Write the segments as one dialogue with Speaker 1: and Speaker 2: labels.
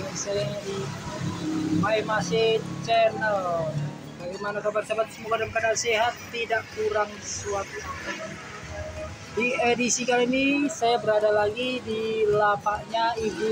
Speaker 1: saya di My Masih Channel. Bagaimana kabar sahabat? Semoga dalam keadaan sehat, tidak kurang suatu. Di edisi kali ini saya berada lagi di lapaknya Ibu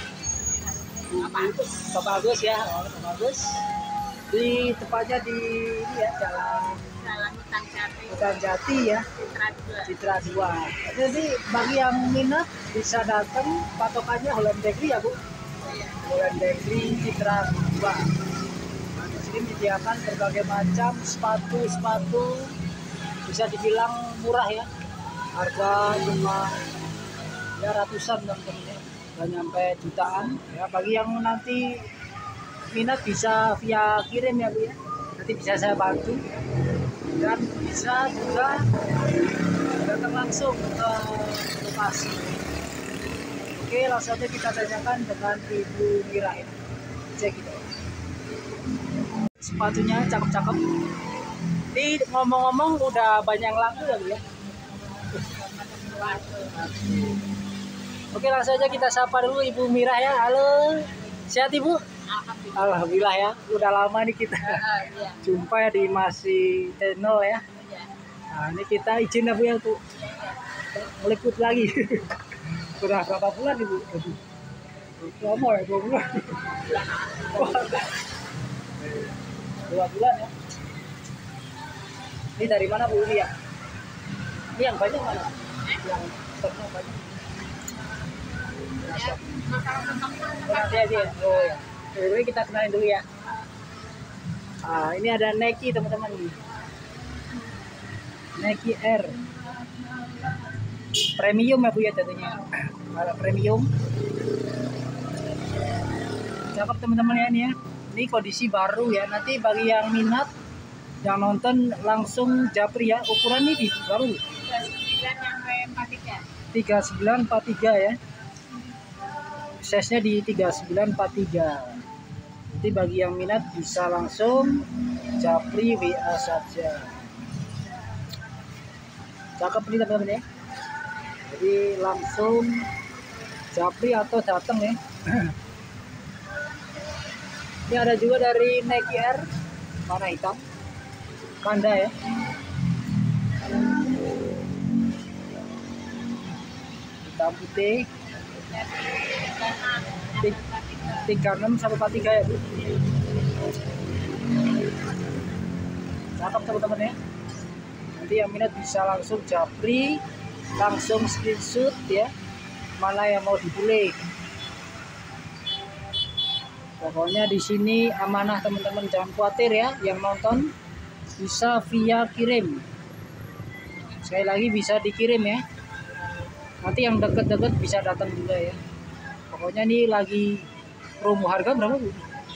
Speaker 1: Bapak Agus ya, Bapak Agus. Di tepatnya di ini ya, Jalan Hutan Jati ya, Citra 2. Jadi bagi yang minat bisa datang, patokannya Holland Bakery ya Bu. Holland Bakery Citra 2. Nah, di sini menyediakan berbagai macam sepatu bisa dibilang murah ya. Harga cuma ya ratusan teman-teman, nggak nyampe jutaan ya. Bagi yang nanti minat bisa via kirim ya Bu ya, nanti bisa saya bantu, dan bisa juga datang langsung ke lokasi. Oke, langsung saja kita tanyakan dengan Ibu Mira ya. Cek gitu. Sepatunya cakep-cakep. Ini ngomong-ngomong udah banyak laku ya Bu ya. Oke, langsung aja kita sapa dulu Ibu Mira ya. Halo, sehat Ibu? Alhamdulillah ya. Udah lama nih kita jumpa ya di Masih Channel ya. Nah, ini kita izin ya Bu ya untuk meliput lagi. Udah berapa bulan Ibu? Lama ya, 2 bulan. 2 bulan ya. Ini dari mana Bu ini ya? Ini yang banyak mana? Yang stoknya banyak. Nanti aja ya. Oh ya. Jadi kita kenalin dulu ya. Ini ada Nike teman-teman nih. Nike Air. Premium ya Bu ya jatuhnya. Kalau premium. Cakep teman-teman ya ini ya. Ini kondisi baru ya. Nanti bagi yang minat, yang nonton langsung japri ya. Ukuran ini baru 3943 ya. Size-nya di 3943. Nanti bagi yang minat bisa langsung japri WA saja. Cakep nih teman-teman ya. Jadi langsung japri atau datang ya. Ini ada juga dari Nike Air warna hitam, panda ya. Hitam putih. 36 sampai 43 ya Bu. Cakep teman-teman ya. Nanti yang minat bisa langsung japri, langsung screenshot ya, mana yang mau dipilih. Pokoknya di sini amanah teman-teman, jangan khawatir ya. Yang nonton bisa via kirim. Sekali lagi bisa dikirim ya. Nanti yang deket-deket bisa datang juga ya. Pokoknya ini lagi promo. Harga berapa Bu?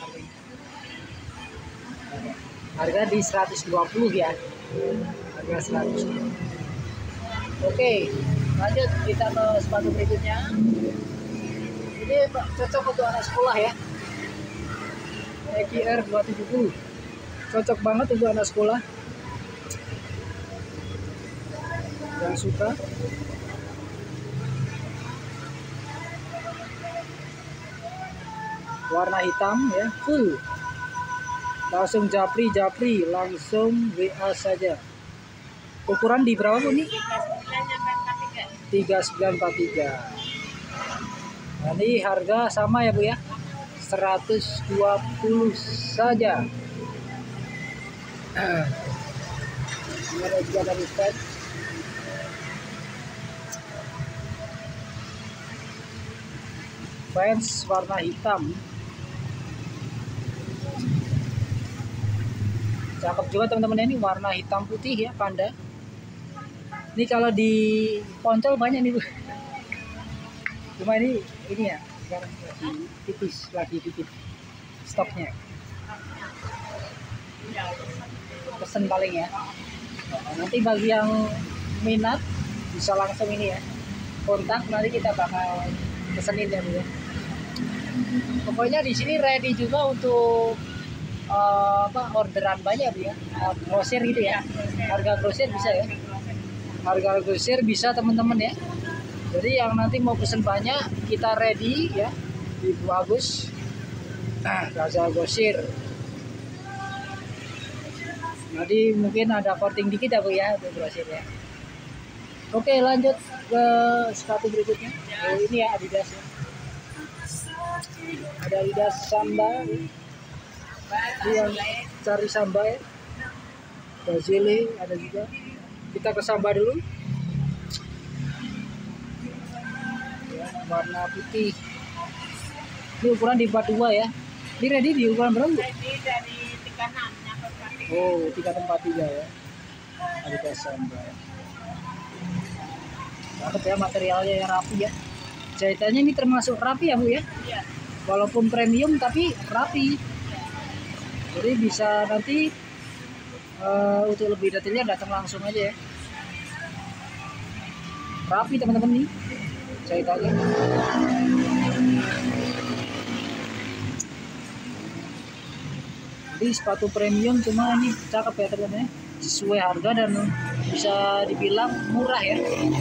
Speaker 1: Harga di 120 ya. Harga 100. Oke, lanjut kita ke sepatu berikutnya. Ini cocok untuk anak sekolah ya. Nike Air 270. Cocok banget untuk anak sekolah yang suka. Warna hitam ya, full. Langsung japri, langsung WA saja. Ukuran di berapa Bu ini? 3943. Nah, ini harga sama ya Bu ya, 120 saja. Ini ada juga dari stand. Fans warna hitam. Cakep juga teman-teman, ini warna hitam putih ya, panda. Ini kalau di Poncol banyak nih Bu. Cuma ini ya sekarang lagi tipis stoknya. Pesen paling ya. Nanti bagi yang minat bisa langsung ini ya, kontak, nanti kita bakal pesenin ya Bu ya. Pokoknya di sini ready juga untuk orderan banyak Bu ya. Grosir gitu ya. Harga grosir bisa ya. Harga grosir bisa teman-teman ya. Jadi yang nanti mau pesen banyak, kita ready ya. Ibu Agus Plaza Gosir. Jadi mungkin ada korting dikit ya Bu ya untuk grosir ya. Oke, lanjut ke sepatu berikutnya. Oh, ini ya Adidas ya. Ada Adidas Samba. Ini yang cari Samba ya. Basile ada juga. Kita ke Samba dulu. Ya, warna putih. Ini ukuran di 42 ya. Ini ready di ukuran berapa?
Speaker 2: Ready dari 36 nya.
Speaker 1: Oh, 343 ya. Adidas Samba. Cakep ya, materialnya yang rapi ya. Jahitannya ini termasuk rapi ya Bu ya.
Speaker 2: Iya.
Speaker 1: Walaupun premium tapi rapi. Jadi bisa nanti untuk lebih detailnya datang langsung aja ya. Rapi teman-teman nih jahitannya. Jadi sepatu premium, cuma ini cakep ya teman-teman, sesuai harga dan bisa dibilang murah ya.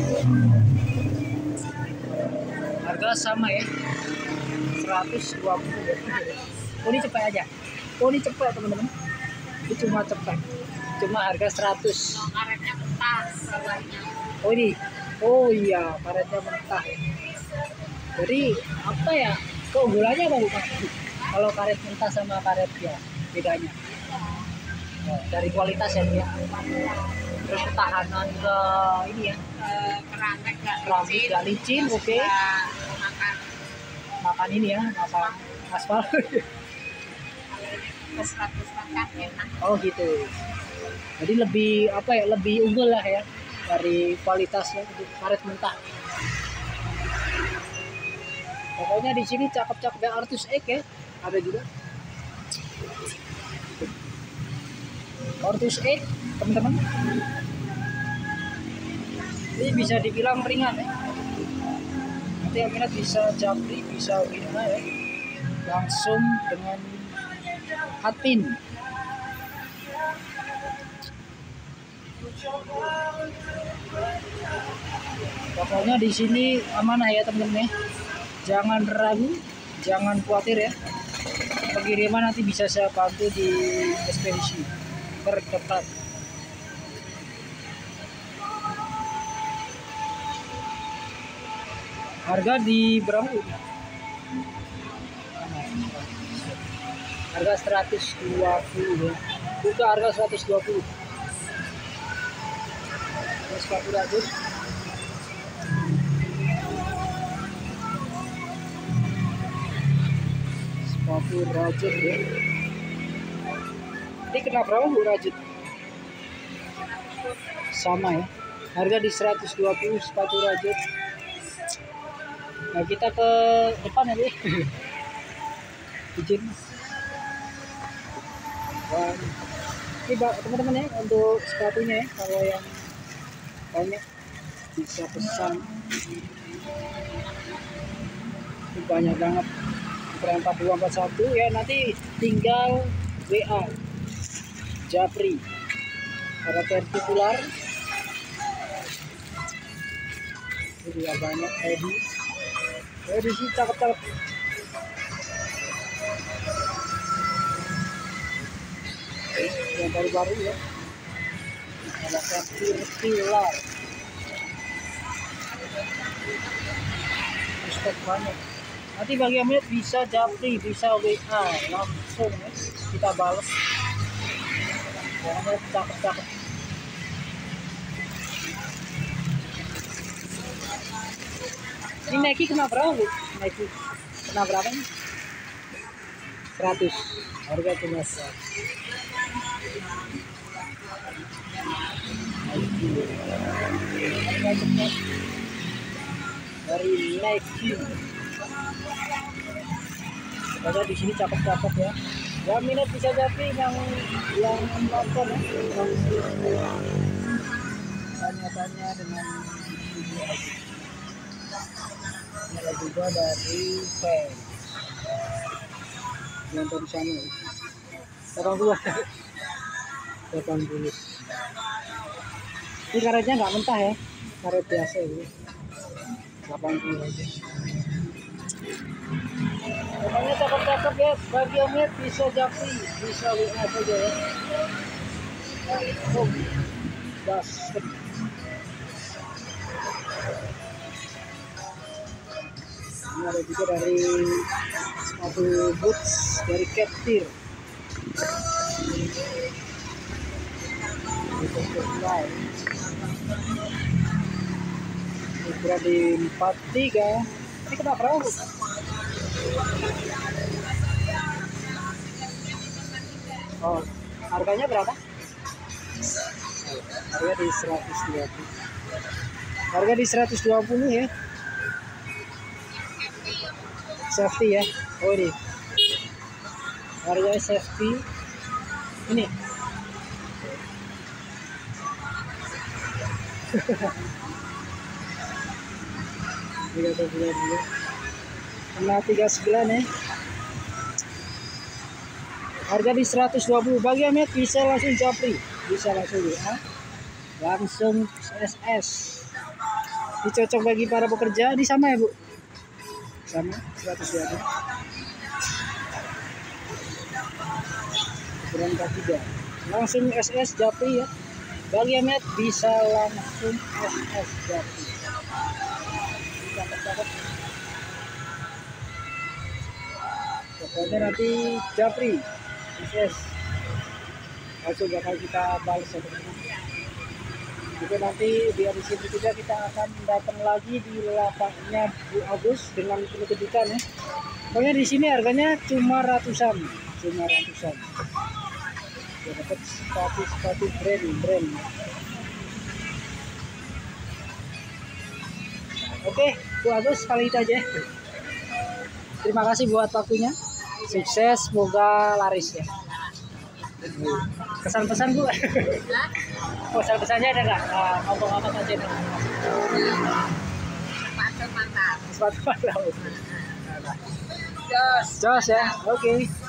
Speaker 1: Harga sama ya, 120. Oh ini cepet aja. Oh ini cepet teman-teman. Ini cuma cepet. Cuma harga 100.
Speaker 2: Karetnya mentah bawahnya.
Speaker 1: Oh ini. Oh iya, karetnya mentah ya. Jadi apa ya? Keunggulannya apa Bu? Kalau karet mentah sama karet ya bedanya. Oh, dari kualitas ya dia. Terus ketahanan ke ini ya.
Speaker 2: Keramik
Speaker 1: Gak licin, oke. Makan ini ya, makan aspal.
Speaker 2: Ke 100 makan enak.
Speaker 1: Oh gitu. Jadi lebih apa ya? Lebih unggul lah ya dari kualitasnya untuk karet mentah. Pokoknya di sini cakep-cakep ya, Artus X ya. Ada juga. Artus X, teman-teman. Ini bisa dibilang ringan ya. Nanti yang minat bisa japri, bisa Wina ya. Langsung dengan hatin. Pokoknya di sini amanah ya teman-teman ya. Jangan ragu, jangan khawatir ya. Pengiriman nanti bisa saya bantu di ekspedisi terdekat. Harga di berapa? Harga 120 ya. Buka harga 120. Sepatu rajut. Sepatu rajut ya. Ini kena berapa Bu rajut? Sama ya. Harga di 120 sepatu rajut. Nah kita ke depan ya Bu. Izin. Ini teman-teman ya untuk sepatunya ya. Kalau yang banyak bisa pesan. Ini banyak banget. Ukuran 4241 ya, nanti tinggal WA Japri para vertikular. Ini juga banyak edisi cakep-cakep. Yang baru-baru ya, ada vertikular. Respect banyak. Nanti bagi yang minat bisa Japri, bisa WA langsung ya. Kita balas. Pokoknya cakep-cakep. Ini Nike kena berapa Bu? Nike kena berapa nih? 100. Harga cuma 100. Dari Nike. Ada di sini cakep-cakep ya. Ya minat bisa Japri yang nonton ya. Tanya-tanya dengan ibu aja. Ada juga dari fans. Nonton di sana. 80. Ini karetnya nggak mentah ya. Karet biasa ini. 80 aja. Pokoknya cakep-cakep cakep ya, bagi yang lihat bisa Japri, bisa WA saja ya. Langsung gasket. Ini ada juga dari sepatu boots dari Captir. Ukuran di 43. Ini kenapa berapa? Oh, harganya berapa? Harga di 120. Harga di 120 ya. Safety ya. Oh ini. Harga safety. Ini. Kena 39 ya. Harga di 120. Bagi yang bisa langsung Japri, bisa langsung ya. Langsung SS. Ini cocok bagi para pekerja. Ini sama ya Bu? Sama 120. Ukuran K3. Langsung SS Japri ya. Bagi yang bisa langsung SS Japri. Cakep-cakep. Pokoknya nanti Japri SS langsung bakal kita balas ya. Juga nanti di edisi berikutnya kita akan datang lagi di lapaknya Bu Agus dengan penuh kejutan ya. Pokoknya di sini harganya cuma ratusan. Ya, dapat sepatu brand. Oke, Bu Agus kali itu aja. Terima kasih buat waktunya. Sukses, semoga laris ya. Kesan-pesan Bu. Pesan-pesannya ada nggak? Ngomong apa saja nih?
Speaker 2: Sepatu mantap.
Speaker 1: Sepatu mantap. Jos ya, oke.